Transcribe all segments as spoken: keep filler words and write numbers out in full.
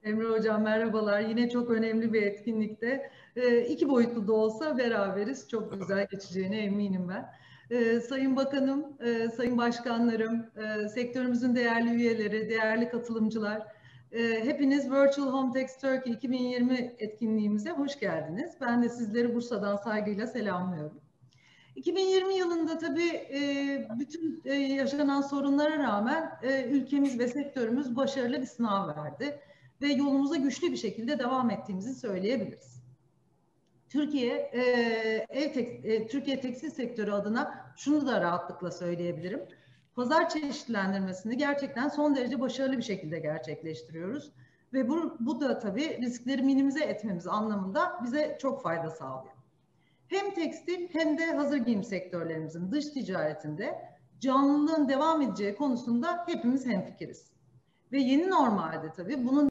Emre Hocam merhabalar. Yine çok önemli bir etkinlikte. E, iki boyutlu da olsa beraberiz. Çok güzel geçeceğine eminim ben. E, Sayın Bakanım, e, Sayın Başkanlarım, e, sektörümüzün değerli üyeleri, değerli katılımcılar, e, hepiniz Virtual Hometex Turkey iki bin yirmi etkinliğimize hoş geldiniz. Ben de sizleri Bursa'dan saygıyla selamlıyorum. iki bin yirmi yılında tabii e, bütün e, yaşanan sorunlara rağmen e, ülkemiz ve sektörümüz başarılı bir sınav verdi ve yolumuza güçlü bir şekilde devam ettiğimizi söyleyebiliriz. Türkiye e, ev tek, e, Türkiye tekstil sektörü adına şunu da rahatlıkla söyleyebilirim. Pazar çeşitlendirmesini gerçekten son derece başarılı bir şekilde gerçekleştiriyoruz ve bu, bu da tabii riskleri minimize etmemiz anlamında bize çok fayda sağlıyor. Hem tekstil hem de hazır giyim sektörlerimizin dış ticaretinde canlılığın devam edeceği konusunda hepimiz hemfikiriz. Ve yeni normalde tabii bunun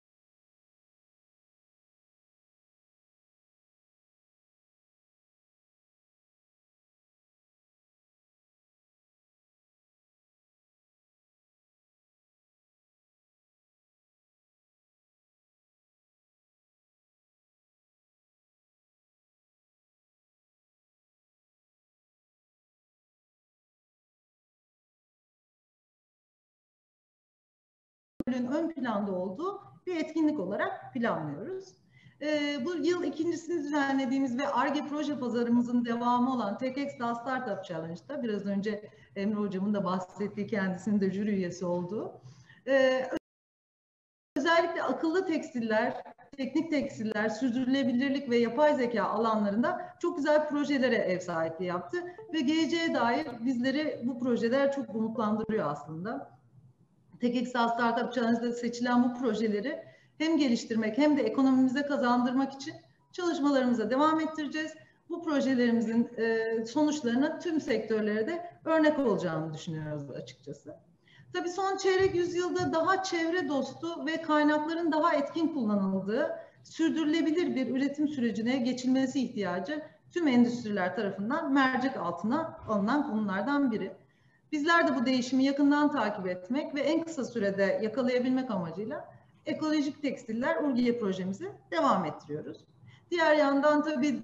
ön planda olduğu bir etkinlik olarak planlıyoruz. Ee, bu yıl ikincisini düzenlediğimiz ve Ar-Ge proje pazarımızın devamı olan TechExDAO Startup Challenge'da biraz önce Emre Hocam'ın da bahsettiği, kendisinin de jüri üyesi olduğu, ee, özellikle akıllı tekstiller, teknik tekstiller, sürdürülebilirlik ve yapay zeka alanlarında çok güzel projelere ev sahipliği yaptı ve geleceğe dair bizleri bu projeler çok umutlandırıyor aslında. TechExDAO Startup Challenge'da seçilen bu projeleri hem geliştirmek hem de ekonomimize kazandırmak için çalışmalarımıza devam ettireceğiz. Bu projelerimizin e, sonuçlarının tüm sektörlere de örnek olacağını düşünüyoruz açıkçası. Tabii son çeyrek yüzyılda daha çevre dostu ve kaynakların daha etkin kullanıldığı sürdürülebilir bir üretim sürecine geçilmesi ihtiyacı tüm endüstriler tarafından mercek altına alınan konulardan biri. Bizler de bu değişimi yakından takip etmek ve en kısa sürede yakalayabilmek amacıyla ekolojik tekstiller Urgiye projemizi devam ettiriyoruz. Diğer yandan tabii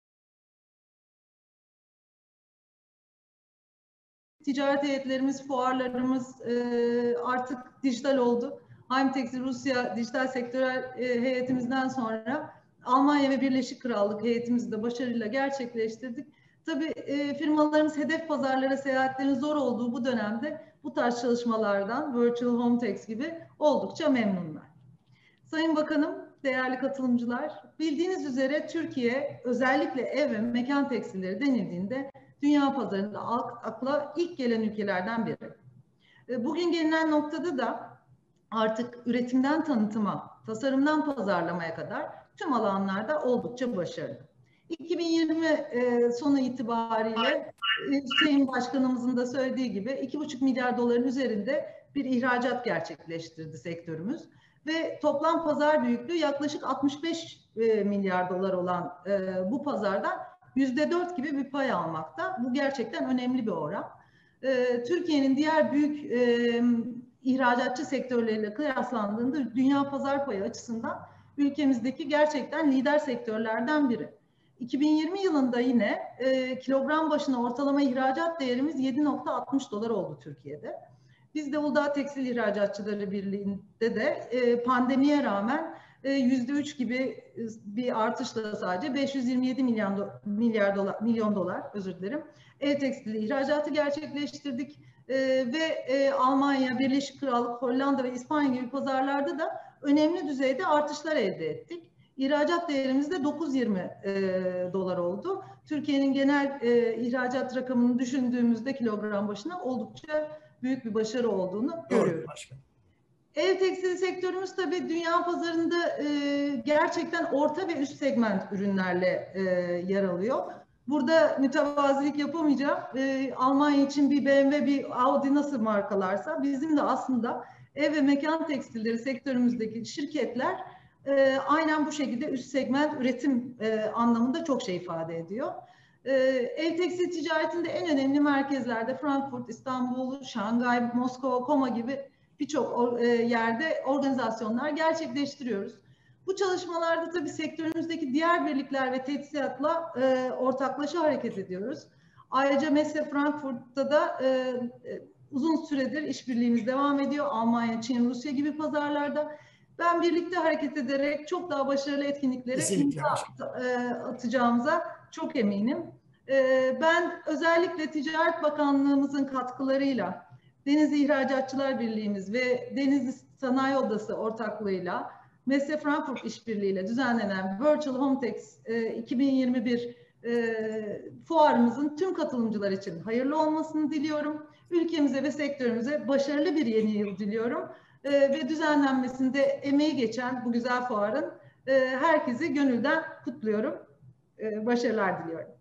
ticaret heyetlerimiz, fuarlarımız e, artık dijital oldu. Heimtex Rusya dijital sektörel e, heyetimizden sonra Almanya ve Birleşik Krallık heyetimizi de başarıyla gerçekleştirdik. Tabii e, firmalarımız hedef pazarlara seyahatlerin zor olduğu bu dönemde bu tarz çalışmalardan Virtual Hometex gibi oldukça memnunlar. Sayın Bakanım, değerli katılımcılar, bildiğiniz üzere Türkiye özellikle ev ve mekan tekstilleri denildiğinde dünya pazarında akla ilk gelen ülkelerden biri. Bugün gelinen noktada da artık üretimden tanıtıma, tasarımdan pazarlamaya kadar tüm alanlarda oldukça başarılı. iki bin yirmi sonu itibariyle Hüseyin Başkanımızın da söylediği gibi iki buçuk milyar doların üzerinde bir ihracat gerçekleştirdi sektörümüz ve toplam pazar büyüklüğü yaklaşık altmış beş milyar dolar olan bu pazardan yüzde dört gibi bir pay almakta. Bu gerçekten önemli bir oran. Türkiye'nin diğer büyük ihracatçı sektörleriyle kıyaslandığında dünya pazar payı açısından ülkemizdeki gerçekten lider sektörlerden biri. iki bin yirmi yılında yine e, kilogram başına ortalama ihracat değerimiz yedi nokta altmış dolar oldu Türkiye'de. Biz de Uludağ Tekstil İhracatçıları Birliği'nde de e, pandemiye rağmen yüzde üç gibi bir artışla sadece beş yüz yirmi yedi milyon, do milyar dolar, milyon dolar özür dilerim ev tekstili ihracatı gerçekleştirdik e, ve e, Almanya, Birleşik Krallık, Hollanda ve İspanya gibi pazarlarda da önemli düzeyde artışlar elde ettik. İhracat değerimiz de dokuz yüz yirmi e, dolar oldu. Türkiye'nin genel e, ihracat rakamını düşündüğümüzde kilogram başına oldukça büyük bir başarı olduğunu Doğru, görüyoruz. başkanım. Ev tekstil sektörümüz tabii dünya pazarında e, gerçekten orta ve üst segment ürünlerle e, yer alıyor. Burada mütevazilik yapamayacağım. E, Almanya için bir B M W, bir Audi nasıl markalarsa bizim de aslında ev ve mekan tekstilleri sektörümüzdeki şirketler e, aynen bu şekilde üst segment üretim e, anlamında çok şey ifade ediyor. E, ev tekstil ticaretinde en önemli merkezlerde Frankfurt, İstanbul, Şangay, Moskova, Koma gibi birçok yerde organizasyonlar gerçekleştiriyoruz. Bu çalışmalarda tabii sektörümüzdeki diğer birlikler ve tesisatla e, ortaklaşa hareket ediyoruz. Ayrıca Messe Frankfurt'ta da e, uzun süredir işbirliğimiz devam ediyor. Almanya, Çin, Rusya gibi pazarlarda. Ben birlikte hareket ederek çok daha başarılı etkinliklere imza atacağımıza çok eminim. Ben özellikle Ticaret Bakanlığımızın katkılarıyla, Denizli İhracatçılar Birliğimiz ve Denizli Sanayi Odası ortaklığıyla, Messe Frankfurt işbirliğiyle düzenlenen Virtual Hometex iki bin yirmi bir fuarımızın tüm katılımcılar için hayırlı olmasını diliyorum. Ülkemize ve sektörümüze başarılı bir yeni yıl diliyorum. Ve düzenlenmesinde emeği geçen bu güzel fuarın herkesi gönülden kutluyorum. Başarılar diliyorum.